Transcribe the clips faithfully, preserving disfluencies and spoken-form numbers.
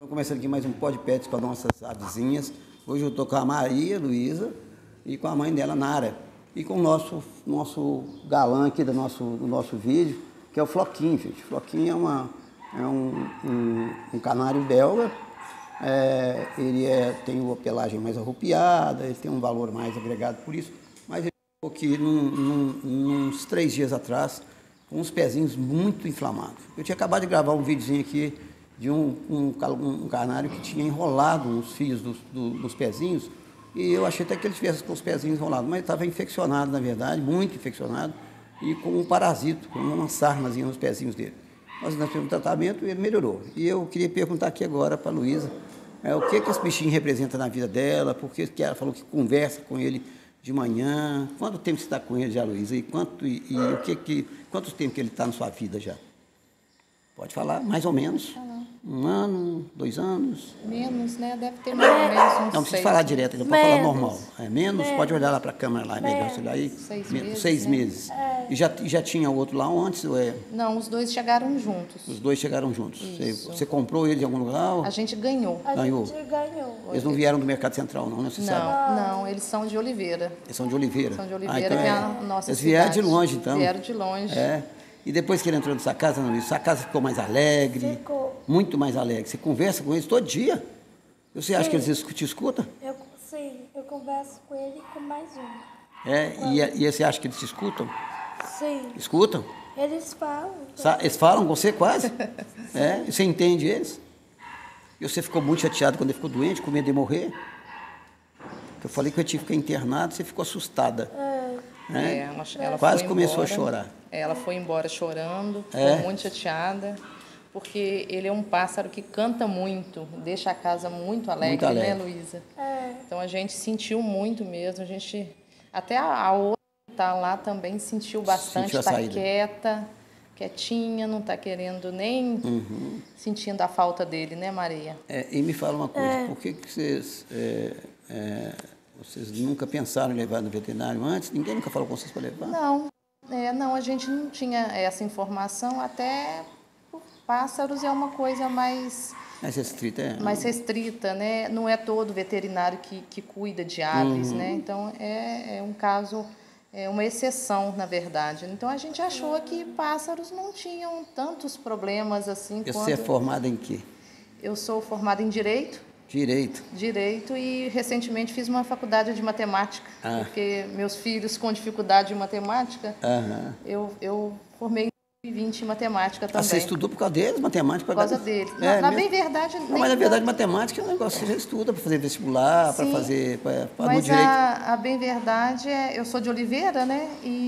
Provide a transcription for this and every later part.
Começando aqui mais um Pod Pets com as nossas avezinhas. Hoje eu estou com a Maria Luísa e com a mãe dela, Nara. E com o nosso, nosso galã aqui do nosso, do nosso vídeo, que é o Floquinho, gente. Floquinho é, uma, é um, um, um canário belga. É, ele é, tem uma pelagem mais arrupiada, ele tem um valor mais agregado por isso. Mas ele ficou aqui num, num, uns três dias atrás com uns pezinhos muito inflamados. Eu tinha acabado de gravar um videozinho aqui de um, um, um canário que tinha enrolado uns fios dos, do, dos pezinhos, e eu achei até que ele tivesse com os pezinhos enrolados, mas ele estava infeccionado, na verdade, muito infeccionado, e com um parasito, com uma sarnazinha nos pezinhos dele. Nós fizemos um tratamento e ele melhorou. E eu queria perguntar aqui agora para a Luísa, é, o que, que esse bichinho representa na vida dela, porque que ela falou que conversa com ele de manhã. Quanto tempo você está com ele já, Luísa? E, quanto, e, e o que que, quanto tempo que ele está na sua vida já? Pode falar, mais ou menos. Um ano, dois anos? Menos, né? Deve ter mais ou menos uns Não precisa falar direto, não pode falar normal. É menos? Menos. Pode olhar lá para a câmera lá, é melhor. Você aí. Seis meses. Seis né? meses. É. E já, já tinha outro lá antes? Ou é? Não, os dois chegaram juntos. Os dois chegaram juntos. Você, Isso. você comprou ele de algum lugar? Ou? A gente ganhou. A Ganhou. gente ganhou. Eles não vieram do Mercado Central, não, né? Você Não, sabe? não, eles são de Oliveira. Eles são de Oliveira. São de Oliveira, ah, então que é é a nossa Eles vieram cidade. de longe, então? Vieram de longe. É. E depois que ele entrou nessa casa, não, sua casa ficou mais alegre? Ficou. Muito mais alegre. Você conversa com eles todo dia? Você acha Sim. que eles te escutam? Eu, sim, eu converso com ele e com mais um. É, e, e você acha que eles te escutam? Sim. Escutam? Eles falam. Sa- Eles falam com você quase? É, e você entende eles? E você ficou muito chateado quando ele ficou doente, com medo de morrer? Eu falei que eu tinha que ficar internado, você ficou assustada. É. Né? É, ela, ela Quase foi começou embora. a chorar. Ela foi embora chorando, É. ficou muito chateada, porque ele é um pássaro que canta muito, deixa a casa muito alegre, Muito alegre. né, Luísa? É. Então a gente sentiu muito mesmo, a gente até a, a outra que está lá também sentiu bastante, Sentiu a está saída. quieta, quietinha, não está querendo nem Uhum. sentindo a falta dele, né, Maria? É, e me fala uma coisa, por que, que vocês, é, é, vocês nunca pensaram em levar no veterinário antes? Ninguém nunca falou com vocês para levar? Não, é, não, a gente não tinha essa informação, até por pássaros é uma coisa mais, Mais restrita, é? mais restrita, né? Não é todo veterinário que, que cuida de aves, Uhum. né? Então é, é um caso, é uma exceção, na verdade. Então a gente achou que pássaros não tinham tantos problemas assim Você quanto... é formada em quê? Eu sou formada em Direito, Direito. Direito e recentemente fiz uma faculdade de Matemática, Ah. porque meus filhos com dificuldade em matemática, Aham. eu, eu formei em dois mil e vinte em matemática Ah, também. você estudou por causa deles, matemática? Por causa deles. É, na na mesmo? bem verdade... Não, nem mas na verdade, tanto. matemática é um negócio que você já estuda para fazer vestibular, para Sim, fazer. Pra, pra, no Mas direito. a, a bem verdade é... Eu sou de Oliveira, né?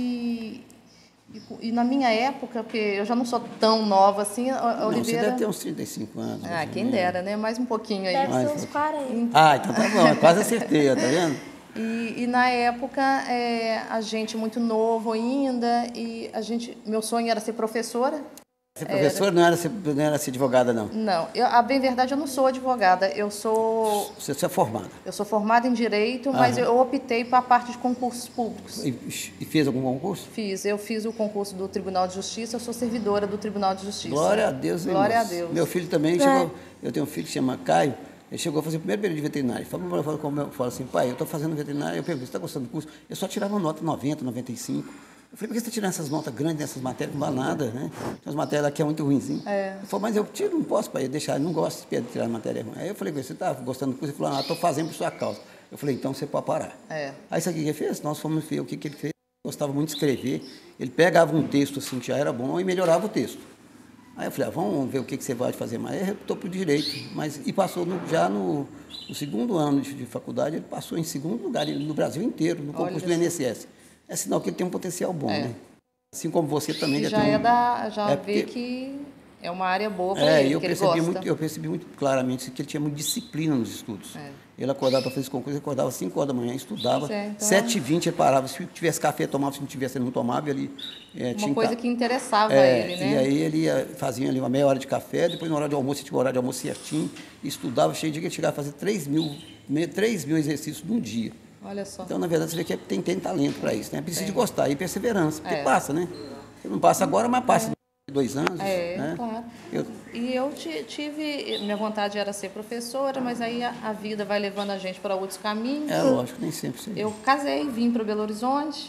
E, e, e na minha época, porque eu já não sou tão nova assim, a, a Não, Oliveira... você deve ter uns trinta e cinco anos. Ah, mais ou quem menos. dera, né? Mais um pouquinho aí. Deve Mas- ser uns quarenta. Ah, então tá bom, eu quase acertei, ó, tá vendo? E, e na época, é, a gente muito novo ainda, e a gente... Meu sonho era ser professora. Ser professora não era ser, não era ser advogada, não. Não, eu, a bem verdade, eu não sou advogada. Eu sou... Você, você é formada. Eu sou formada em Direito, mas Aham. eu optei para a parte de concursos públicos. E, e fez algum concurso? Fiz, eu fiz o concurso do Tribunal de Justiça, eu sou servidora do Tribunal de Justiça. Glória a Deus, hein, Glória moço? a Deus. Meu filho também chegou. Eu tenho um filho que chama Caio. Ele chegou a fazer o primeiro período de veterinário. Ele falou, falou, falou, falou assim, pai, eu estou fazendo veterinário. Eu perguntei, você está gostando do curso? Eu só tirava nota noventa, noventa e cinco. Eu falei, por que você está tirando essas notas grandes nessas matérias? Não vale nada, né? Tem umas matérias aqui é muito ruimzinho. É. Ele falou, mas eu tiro, não posso, pai, deixar, eu não gosto de tirar matéria ruim. Aí eu falei, você está gostando do curso? Ele falou, ah, estou fazendo por sua causa. Eu falei, então você pode parar. É. Aí sabe o que ele fez? Nós fomos ver o que, que ele fez. Ele gostava muito de escrever. Ele pegava um texto assim que já era bom e melhorava o texto. Aí eu falei, ah, vamos ver o que, que você vai fazer mais. Aí ele optou por direito. Mas, e passou no, já no, no segundo ano de, de faculdade, ele passou em segundo lugar ele, no Brasil inteiro, no concurso Olha do I N S S. É sinal que ele tem um potencial bom, É. né? Assim como você também E já já tem um... é da, já É vê porque- que é uma área boa para É, ele, eu que ele percebi, gosta. muito, eu percebi muito claramente que ele tinha muita disciplina nos estudos. É. Ele acordava para fazer esse concurso, ele acordava às cinco horas da manhã, estudava, Pois é, então- sete e vinte ele parava, se tivesse café tomava, se não tivesse ele não tomava, ele é, tinha Uma coisa tá- que interessava é, ele, né? E aí ele ia, fazia ali uma meia hora de café, depois na hora de almoço, ele tinha o horário de almoço certinho, e estudava, cheio de dia que ele chegava a fazer três mil, me- três mil exercícios num dia. Olha só. Então, na verdade, você vê que é- tem, tem talento para isso, né? Precisa de gostar e perseverança, porque É. passa, né? Você não passa agora, mas passa daqui a dois anos, É, né? claro. Eu, E eu tive, minha vontade era ser professora, mas aí a, a vida vai levando a gente para outros caminhos. É lógico, nem sempre sim. Eu casei, vim para Belo Horizonte.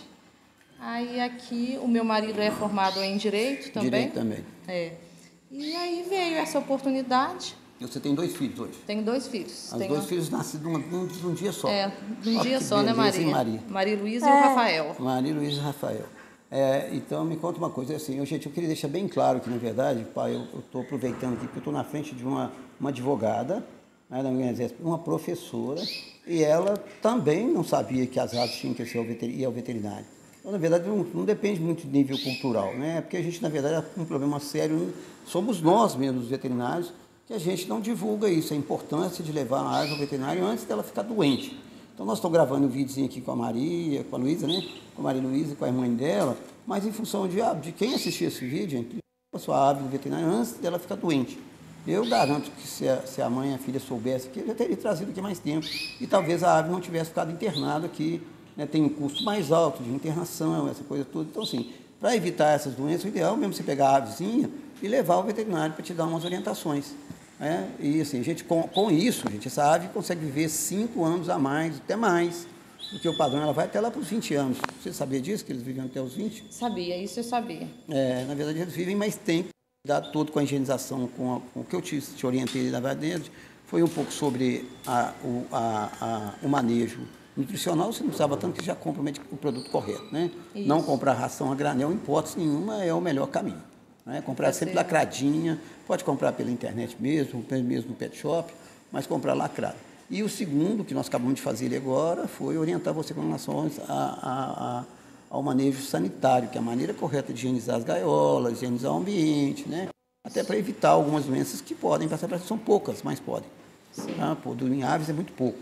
Aí aqui o meu marido é formado em Direito também. Direito também. É. E aí veio essa oportunidade. E você tem dois filhos hoje? Tenho dois filhos. Os Tenho... dois filhos nascidos de um, de um dia só. É, de um Olha dia que só, né, beleza, Maria? hein, Maria? Maria Luísa É. e o Rafael. Maria Luísa e Rafael. É, então, me conta uma coisa, assim, eu, gente, eu queria deixar bem claro que, na verdade, pai, eu estou aproveitando aqui, porque eu estou na frente de uma, uma advogada, né, da minha exército, uma professora, e ela também não sabia que as aves tinham que ser ao veterinário, ir ao veterinário. Então, na verdade, não, não depende muito do nível cultural, né? Porque a gente, na verdade, é um problema sério, somos nós mesmos, os veterinários, que a gente não divulga isso, a importância de levar a ave ao veterinário antes dela ficar doente. Então, nós estamos gravando um videozinho aqui com a Maria, com a Luísa, né? Com a Maria Luísa e com a irmã dela, mas em função de, de quem assistir esse vídeo, leva a sua ave no veterinário antes dela ficar doente. Eu garanto que se a, se a mãe e a filha soubessem que eu já teria trazido aqui mais tempo e talvez a ave não tivesse ficado internada aqui, né? Tem um custo mais alto de internação, essa coisa toda. Então, assim, para evitar essas doenças, o ideal é mesmo você pegar a avezinha e levar ao veterinário para te dar umas orientações. É, e assim, gente, com, com isso, gente, essa ave consegue viver cinco anos a mais, até mais, do que o padrão. Ela vai até lá para os vinte anos. Você sabia disso, que eles vivem até os vinte? Sabia, isso eu sabia. É, na verdade, eles vivem mais tempo, cuidado todo com a higienização, com, a, com o que eu te, te orientei na verdade, foi um pouco sobre a, o, a, a, o manejo nutricional. Você não precisava tanto que já compra o produto correto, né? Isso. Não comprar ração a granel, em hipótese nenhuma, é o melhor caminho. Né? Comprar sempre lacradinha, pode comprar pela internet mesmo, mesmo no pet shop, mas comprar lacrado. E o segundo, que nós acabamos de fazer ele agora, foi orientar você com relação a, a, a, ao manejo sanitário, que é a maneira correta de higienizar as gaiolas, higienizar o ambiente, né? Até para evitar algumas doenças que podem passar para são poucas, mas podem. Tá? Pô, em aves é muito pouco,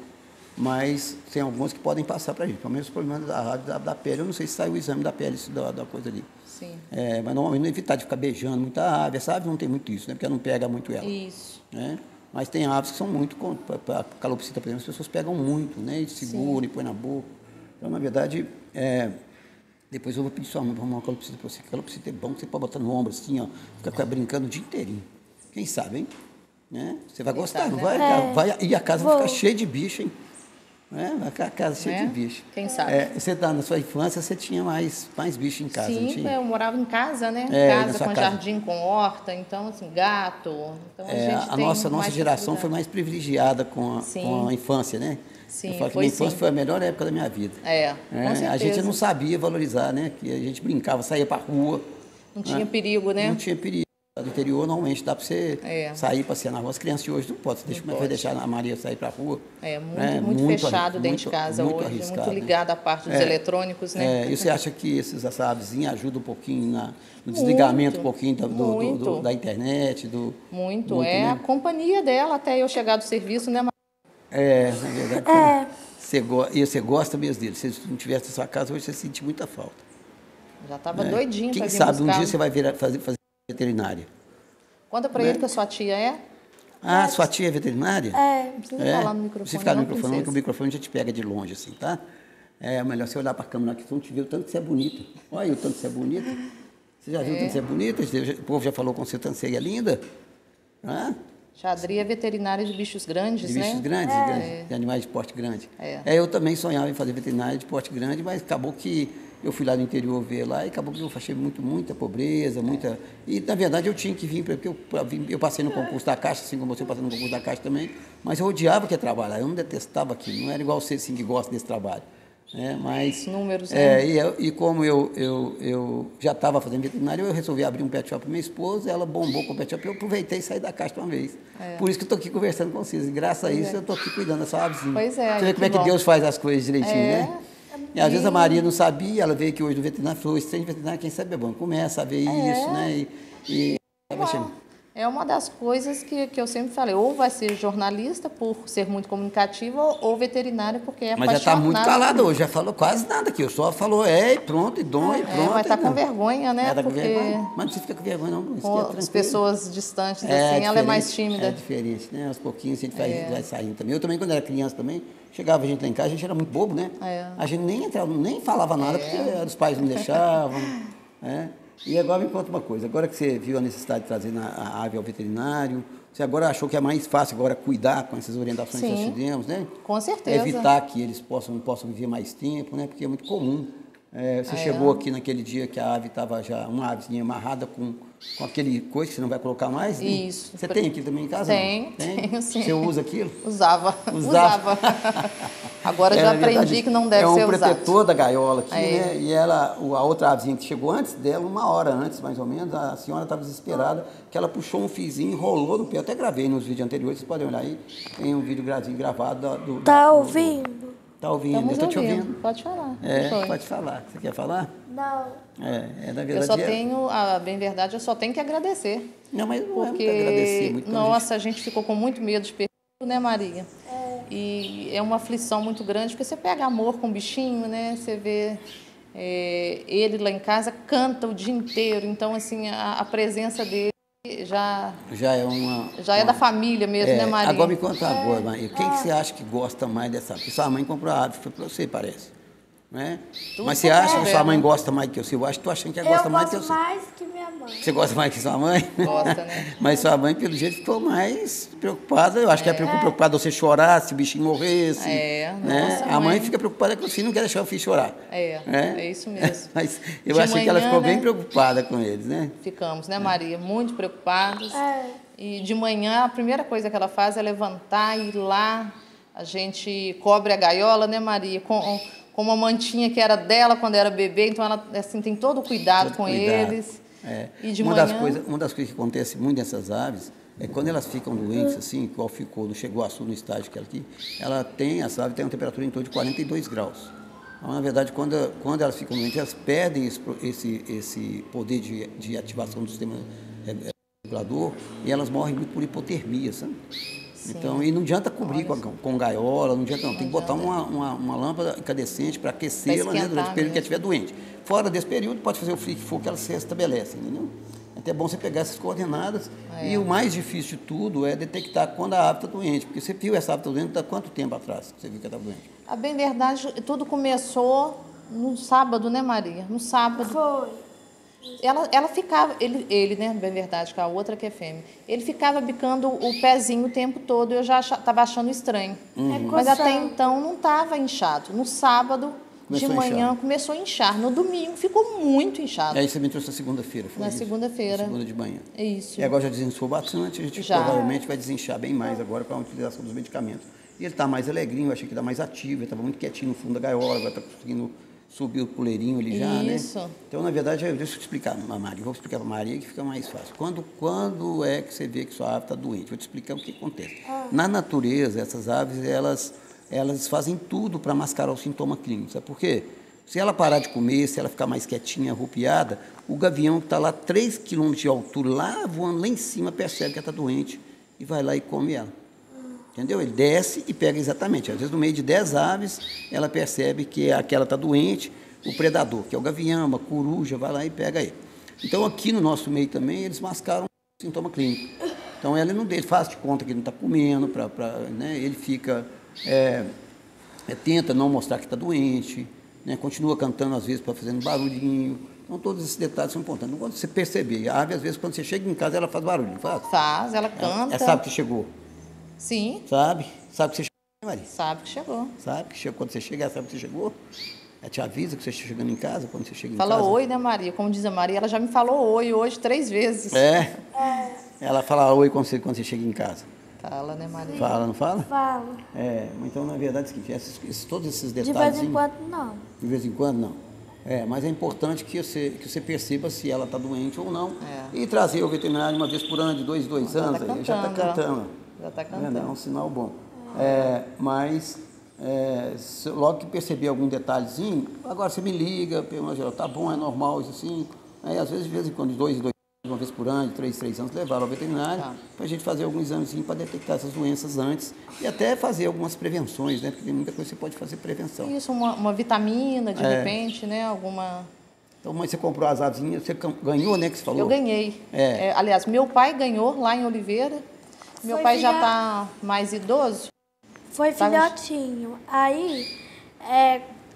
mas tem algumas que podem passar para a gente. Pelo menos o problema da, da, da pele, eu não sei se saiu o exame da pele da, da coisa ali. Sim. É, mas normalmente evitar de ficar beijando muita ave. Essa ave não tem muito isso, né? Porque ela não pega muito ela. Isso. Né? Mas tem aves que são muito, para a calopsita, por exemplo, as pessoas pegam muito, né? E seguram e põem na boca. Então, na verdade, é, depois eu vou pedir sua mãe para arrumar uma calopsita para você. Calopsita é bom, que você pode botar no ombro assim, ó, ficar brincando o dia inteirinho. Quem sabe, hein? Né? Você vai Quem gostar, sabe, não né? vai? É. vai? E a casa Vou. vai ficar cheia de bicho, hein? É, vai ficar a casa cheia Né? de bicho. Quem sabe? É, você tá, na sua infância, você tinha mais, mais bicho em casa, não Sim, tinha? eu morava em casa, né? É, na casa sua com casa. jardim, com horta, então, assim, gato. Então, a É, gente a tem nossa, nossa mais geração foi facilidade. mais privilegiada com a, Sim. com a infância, né? Sim, Eu falo que foi minha infância sim. foi a melhor época da minha vida. É, com É, a certeza. gente não sabia valorizar, né? Que a gente brincava, saía para rua. Não tinha perigo, né? Não tinha perigo. No interior, normalmente, dá para você É. sair, passear na rua. As crianças de hoje não podem. Você deixa, como é que vai pode. deixar a Maria sair para a rua? É, muito, É, muito, muito fechado arri- dentro de muito- casa muito hoje, arriscado, muito né? ligado à parte dos É. eletrônicos, né? É, e você acha que esses, essa avezinha ajuda um pouquinho na, no desligamento um pouquinho da, do- do- muito. do- da internet? Do, Muito, muito, é né? a companhia dela até eu chegar do serviço, né? É, na verdade. É. Você, go e você gosta mesmo dele. Se não tivesse na sua casa, hoje você sente muita falta. Já estava né? doidinho Quem para vir sabe um buscar. dia você vai vir a fazer, fazer veterinária. Conta para né? ele que a sua tia é. Ah, sua tia é veterinária? É. Não precisa falar no microfone, Você ficar no não, microfone, que o princesa. microfone já te pega de longe, assim, tá? É melhor você olhar para a câmera aqui, você não te vê o tanto que você é bonita. Olha aí o tanto que você é bonita. Você já viu o tanto que você é bonita? O povo já falou com você o tanto que você é linda? Hã? Xadri é veterinária de bichos grandes, De né? bichos grandes, de grandes, de animais de porte grande. É. eu também sonhava em fazer veterinária de porte grande, mas acabou que eu fui lá no interior ver lá e acabou que eu achei muito, muita pobreza, muita... E, na verdade, eu tinha que vir, porque eu, eu passei no concurso da Caixa, assim como você passou no concurso da Caixa também, mas eu odiava que ia trabalhar, eu não detestava aquilo, não era igual você, assim, que gosta desse trabalho. Né? Mas, Os números, é, né? e, eu- e como eu, eu, eu já estava fazendo veterinária, eu resolvi abrir um pet shop para minha esposa, ela bombou com o pet shop, eu aproveitei e saí da Caixa de uma vez. Por isso que eu estou aqui conversando com vocês, e graças a isso eu estou aqui cuidando da sua avezinha. Pois é, Você vê que como é que bom. Deus faz as coisas direitinho, É. né? E às vezes a Maria não sabia, ela veio aqui hoje no veterinário e falou, esse trem de veterinário, quem sabe é bom. Começa a ver isso, né? E, e vai chamando. É uma das coisas que, que eu sempre falei, ou vai ser jornalista por ser muito comunicativa, ou, ou veterinária porque é Mas já está muito apaixonada calada por- hoje, já falou quase nada aqui. Eu só falou, é, e pronto, e dom, e É, pronto. vai estar e com não. vergonha, né? É, tá com porque vergonha. Mas não precisa ficar com vergonha, não. Isso com aqui é as tranquilo. pessoas distantes, É assim, ela é diferente, mais tímida. É diferente, né? Aos pouquinhos a gente vai, É. vai saindo também. Eu também, quando era criança também, chegava a gente lá em casa, a gente era muito bobo, né? É. A gente nem entrava, nem falava nada, porque os pais não deixavam. né? E agora me conta uma coisa, agora que você viu a necessidade de trazer a, a ave ao veterinário, você agora achou que é mais fácil agora cuidar com essas orientações Sim, que nós fizemos, né? Com certeza. Evitar que eles possam, possam viver mais tempo, né? Porque é muito comum. É, você é. chegou aqui naquele dia que a ave estava já, uma avezinha amarrada com, com aquele coisa que você não vai colocar mais? Né? Isso. Você tem aqui também em casa? Tem, tem, tenho sim. Você usa aquilo? Usava, Usava. usava. Agora É, já na aprendi verdade, que não deve é um ser usado. protetor da gaiola aqui, É. né? E ela, o- a outra avezinha que chegou antes dela, uma hora antes, mais ou menos, a senhora estava desesperada, que ela puxou um fiozinho, enrolou no pé. Eu até gravei nos vídeos anteriores, vocês podem olhar aí. Tem um vídeo gravinho gravado da- do. Tá do- ouvindo? Tá ouvindo, Estamos eu tô te ouvindo. ouvindo. Pode falar. É, Foi. pode falar. Você quer falar? Não. É, é na Eu verdade. só é- tenho, a bem verdade, eu só tenho que agradecer. Não, mas não é muito Porque, agradecer muito. não, nossa, a gente ficou com muito medo de perder, né, Maria? E é uma aflição muito grande, porque você pega amor com o bichinho, né? Você vê é, ele lá em casa, canta o dia inteiro. Então, assim, a, a presença dele já, gente, já é uma. já é uma- da família mesmo, É, né, Maria? agora me conta agora, Maria. Quem que você acha que gosta mais dessa ave? Porque sua mãe comprou a ave, foi pra você, parece. Né? Tudo Mas você acha que é, sua mãe né? gosta mais que você? Eu acho que tu achando que ela Eu gosta mais que gosto você. mais que minha mãe. Você gosta mais que sua mãe? Gosta, né? Mas sua mãe, pelo jeito, ficou mais preocupada. Eu acho que ela ficou preocupada você chorar, se o bichinho morresse. É, né? nossa, A mãe mãe. fica preocupada com o filho, não quer deixar o filho chorar. É, né? é isso mesmo. Mas eu De achei que ela manhã, ficou né? bem preocupada com eles, né? Ficamos, né, Maria? Muito preocupados. É. E de manhã, a primeira coisa que ela faz é levantar e ir lá. A gente cobre a gaiola, né, Maria? Com, com uma mantinha que era dela quando era bebê. Então, ela assim, tem todo o cuidado Todo com cuidado. eles. É. E de uma, manhã... das coisas, uma das coisas que acontece muito nessas aves é quando elas ficam doentes, assim, igual ficou, não chegou a sul no estágio que ela aqui, ela tem, as aves têm uma temperatura em torno de quarenta e dois graus. Então, na verdade, quando, quando elas ficam doentes, elas perdem esse, esse, esse poder de, de ativação do sistema regulador e elas morrem muito por hipotermia, sabe? Então, e não adianta cobrir com, com gaiola, não adianta não. Tem que botar uma, uma, uma lâmpada incandescente para aquecê-la, né, durante o período que ela estiver doente. Fora desse período, pode fazer o frio que for que ela se restabelece, entendeu? É até bom você pegar essas coordenadas. É. E o mais difícil de tudo é detectar quando a ave está doente. Porque você viu essa ave está doente há quanto tempo atrás que você viu que ela estava doente? A bem verdade, tudo começou no sábado, né, Maria? No sábado. Foi. Ela, ela ficava, ele, ele, né, bem verdade, com a outra que é fêmea, ele ficava bicando o pezinho o tempo todo e eu já estava achando estranho. Uhum. Mas até então não estava inchado. No sábado, Começou de a manhã, inchar. começou a inchar. No domingo ficou muito inchado. E aí você me trouxe na segunda-feira, foi Na isso? segunda-feira. Na segunda de manhã. É isso. E agora já desinchou bastante, a gente Já. provavelmente vai desinchar bem mais agora com a utilização dos medicamentos. E ele está mais alegrinho, eu achei que está mais ativo, ele estava muito quietinho no fundo da gaiola, agora está conseguindo subir o puleirinho ali já, né? Isso. Então, na verdade, eu- deixa eu te explicar, Maria, vou explicar para a Maria que fica mais fácil. Quando, quando é que você vê que sua ave está doente? Vou te explicar o que acontece. Na natureza, essas aves, elas, elas fazem tudo para mascarar o sintoma clínico, sabe por quê? Se ela parar de comer, se ela ficar mais quietinha, arrupiada, o gavião que está lá três quilômetros de altura, lá voando lá em cima, percebe que ela está doente e vai lá e come ela. Entendeu? Ele desce e pega exatamente. Às vezes, no meio de dez aves, ela percebe que aquela está doente, o predador, que é o gavião, a coruja, vai lá e pega ele. Então, aqui no nosso meio também, eles mascaram o sintoma clínico. Então, ela não ele faz de conta que ele não está comendo, pra, pra, né? Ele fica, é, é, tenta não mostrar que está doente, né? Continua cantando, às vezes, para fazendo barulhinho. Então, todos esses detalhes são importantes. Então, quando você perceber, a ave, às vezes, quando você chega em casa, ela faz barulho, não faz? Faz, ela Ela, canta. ela sabe que chegou. Sim, Sabe? Sabe que você chegou, Maria? sabe que chegou. Sabe que chegou, quando você chega, ela sabe que você chegou? Ela te avisa que você está chegando em casa, quando você chega em Fala casa. oi, né, Maria? Como diz a Maria, ela já me falou oi hoje três vezes. É? Ela fala oi quando você, quando você chega em casa. Fala, né, Maria? Fala, não fala? Fala. É, então, na verdade, é o seguinte, esses, esses- todos esses De detalhes... vez em quando, não. De vez em quando, não. É, mas é importante que você, que você perceba se ela está doente ou não. É. E trazer o veterinário uma vez por ano, de dois, dois Já anos, tá aí, já está cantando, ó. cantando. Já tá É, cantando. é um sinal bom. É, mas, é, se- logo que perceber algum detalhezinho, agora você me liga, pergunta, tá bom, é normal isso assim. Aí, às vezes, de vez em quando, de dois, dois uma vez por ano, de três, três anos, levar ao veterinário, Tá. para a gente fazer algum examezinho para detectar essas doenças antes e até fazer algumas prevenções, né? Porque tem muita coisa que você pode fazer prevenção. Isso, uma, uma vitamina, de É. repente, né? Alguma... Então, mas você comprou as avezinhas, você cam- ganhou, né, que você falou? Eu ganhei. É. É, aliás, meu pai ganhou lá em Oliveira. Meu Foi pai já filha- está mais idoso. Foi Tá. filhotinho. Aí, é,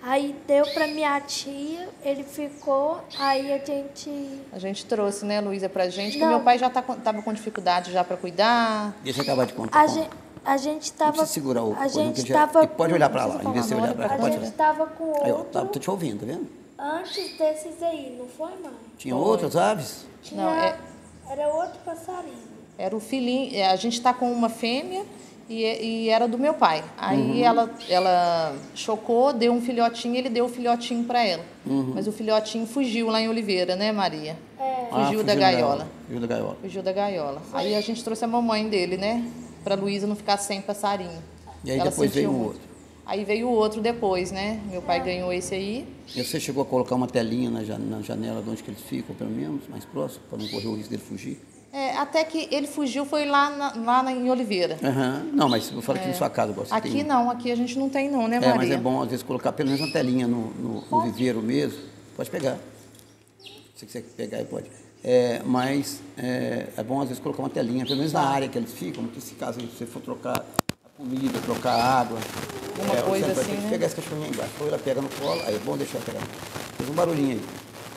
Aí deu pra minha tia, ele ficou, aí a gente... A gente trouxe, né, Luísa, pra gente, que Não. meu pai já tá, com- tava com dificuldade já para cuidar. Deixa eu acabar de contar. A Conta. gente, a gente Não tava... precisa segurar o A coisa, gente que já- tava e pode com- olhar para lá, Não em vez de você precisa olhar para falar, cá, A pode gente olhar. tava com Aí, ó, outro tá, tô te ouvindo, tá vendo? antes desses aí, não foi, mãe? Tinha outras aves? Tinha, Não, é- Era outro passarinho. Era o filhinho, é, a gente tá com uma fêmea e, e era do meu pai. Aí ela, ela chocou, deu um filhotinho, ele deu o filhotinho para ela. Mas o filhotinho fugiu lá em Oliveira, né, Maria? É. Ah, Fugiu da da gaiola. Fugiu da gaiola. Fugiu da gaiola. Aí a gente trouxe a mamãe dele, né? Pra Luísa não ficar sem passarinho. E aí Ela depois veio sentiu o muito. outro. Aí veio o outro depois, né? Meu pai ganhou esse aí. E você chegou a colocar uma telinha na jan- na janela de onde que eles ficam, pelo menos, mais próximo, para não correr o risco dele fugir? É, até que ele fugiu foi lá, na, lá na- em Oliveira. Aham. Não, mas eu falo aqui na sua casa, você Aqui tem... não, aqui a gente não tem não, né, É, Maria? mas é bom às vezes colocar pelo menos uma telinha no, no, no viveiro mesmo. Pode pegar. Se você quiser pegar aí, pode. É, mas é, é bom às vezes colocar uma telinha, pelo menos na área que eles ficam, porque se caso você for trocar a comida, trocar a água, Alguma é, coisa você vai assim, ter que né? pegar esse cachorrinho aí embaixo. Ou ela pega no colo, aí é bom deixar pegar. Fez um barulhinho aí.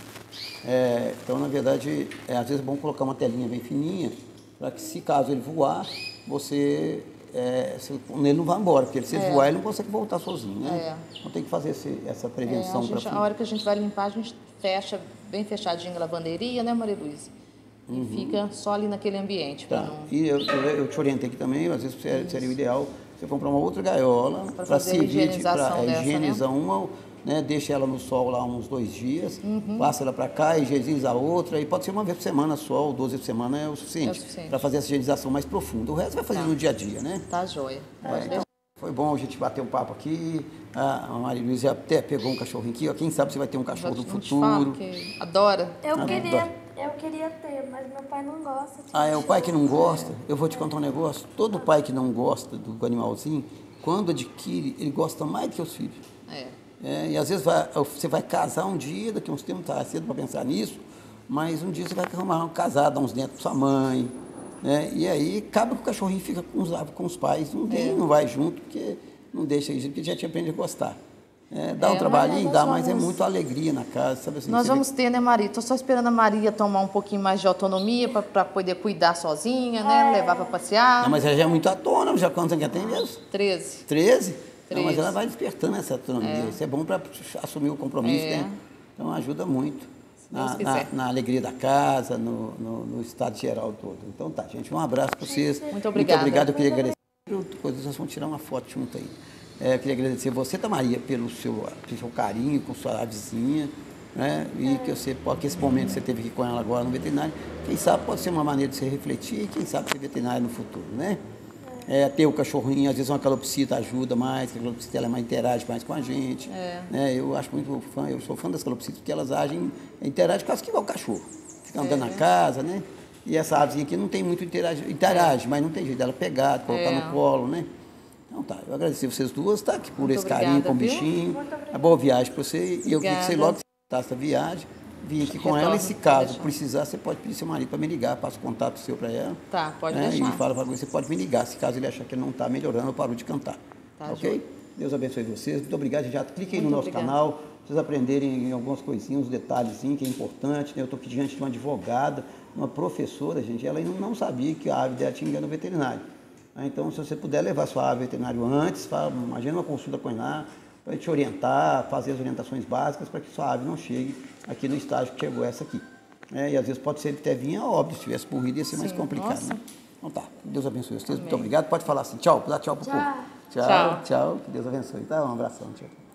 É, então, na verdade, é, às vezes é bom colocar uma telinha bem fininha, para que se caso ele voar, você... É, se, ele não vai embora, porque se ele É. voar, ele não consegue voltar sozinho, né? É. Então tem que fazer esse, essa É, prevenção a, gente, para a hora que a gente vai limpar, a gente fecha bem fechadinho a lavanderia, né, Maria Luísa? E fica só ali naquele ambiente. pra Tá. não... E eu, eu, eu te orientei aqui também, às vezes seria, seria o ideal você comprar uma outra gaiola Pra para fazer a servir, para higienização dessa, higieniza uma, né? Deixa ela no sol lá uns dois dias, passa ela para cá, higieniza a outra, e pode ser uma vez por semana só, ou duas vezes por semana é o É o suficiente, suficiente. para fazer essa higienização mais profunda. O resto vai fazer Tá. no dia a dia, né? Tá joia. Pode deixar. Foi bom a gente bater um papo aqui. A Maria Luísa até pegou um cachorrinho aqui, ó. Quem sabe você vai ter um cachorro no Não te falo futuro. que adora. Eu Ah, queria, dó. eu queria ter, mas meu pai não gosta. de Ah, é o cachorro. pai que não gosta? Eu vou te contar um negócio. Todo pai que não gosta do animalzinho, quando adquire, ele gosta mais do que os filhos. É. É, e às vezes vai- você vai casar um dia, daqui a uns tempos, tá cedo para pensar nisso, mas um dia você vai arrumar um casar, dar uns dentes para sua mãe, né? E aí acaba que o cachorrinho fica com os, com os pais, não, tem, É. não vai junto, porque não deixa isso, porque já te aprende a gostar. É, dá É, um mas trabalhinho, nós dá, mas é vamos- muito alegria na casa, sabe assim? Nós você vê- vamos ter, né, Maria? Estou só esperando a Maria tomar um pouquinho mais de autonomia para poder cuidar sozinha, né? Levar para passear. Não, mas ela já é muito atônoma, já quantos anos que ela tem mesmo? treze. treze? Não, mas treze. ela vai despertando essa autonomia. Isso é bom para assumir o compromisso, É. né? Então ajuda muito na, Deus na, quiser. na alegria da casa, no, no, no estado geral todo. Então tá, gente, um abraço para vocês. Muito obrigada. Muito obrigado, eu queria agradecer. Outra coisa, nós vamos tirar uma foto junto aí. É, eu queria agradecer você, Maria, pelo seu, pelo seu carinho com sua vizinha, né? E que você pode, que esse momento que você teve aqui com ela agora no veterinário, quem sabe pode ser uma maneira de você refletir, e quem sabe ser veterinário no futuro, né? É, ter o cachorrinho, às vezes uma calopsita ajuda mais, que a calopsita ela mais interage mais com a gente. É. Né? Eu acho muito fã, eu sou fã das calopsitas porque elas agem, interagem quase que igual o cachorro. Fica andando na casa, né? E essa avezinha aqui não tem muito interage, interage, mas não tem jeito dela pegar, colocar É. no colo, né? Então tá, eu agradeço vocês duas, tá? Que por Muito esse carinho obrigada, com o viu? bichinho. A boa viagem para você. E eu queria que você Obrigada. logo voltasse a viagem, vim aqui com Retorno, ela. E se pode caso deixar. precisar, você pode pedir seu marido para me ligar, passa o contato seu para ela. Tá, pode né? deixar. E fala para você, pode me ligar, se caso ele achar que ele não está melhorando ou parou de cantar. Tá, ok? joia. Deus abençoe vocês. Muito obrigado. Já clique aí no Muito nosso obrigada. canal, para vocês aprenderem em algumas coisinhas, uns detalhezinhos que é importante. Né? Eu estou aqui diante de uma advogada, uma professora, gente. Ela ainda não sabia que a ave dela tinha engano veterinário. Ah, então, se você puder levar sua ave ao veterinário antes, fala, imagina uma consulta com ele lá, para te orientar, fazer as orientações básicas para que sua ave não chegue aqui no estágio que chegou essa aqui. É, e às vezes pode ser que até vinha óbito, se tivesse morrido ia ser mais Sim, complicado. nossa. Né? Então tá, Deus abençoe vocês, muito obrigado. Pode falar assim, tchau, dá tchau pro Tchau. povo. Tchau, Tchau. tchau, que Deus abençoe. Tá, um abração, tchau.